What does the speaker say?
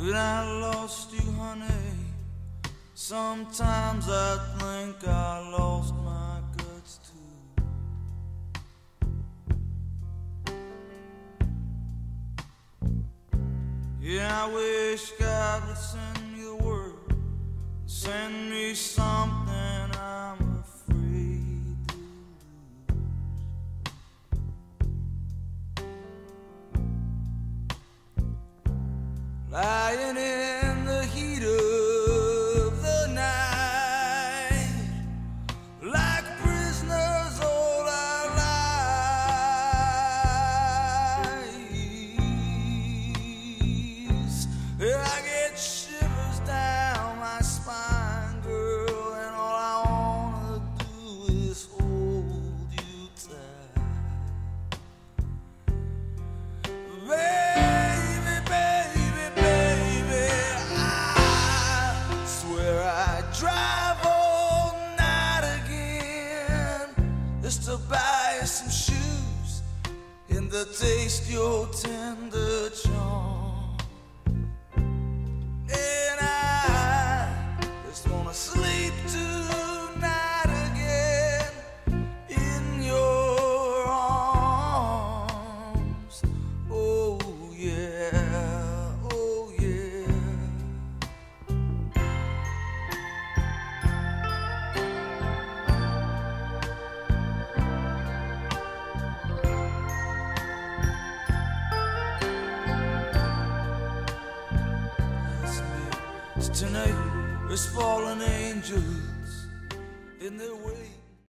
when I lost you, honey. Sometimes I think I lost my guts too. Yeah, I wish God would send me the word, send me something I'm afraid to lose. Lying in the heat of the night, like prisoners all our lives. I get shivers down my spine, girl, and all I wanna do is hold you tight. Baby, baby, baby, I swear I'd drive all night again just to buy you some shoes and to taste your tender charm. And I just wanna sleep tonight again in your arms. Oh yeah, oh yeah. Tonight there's fallen angels in their way.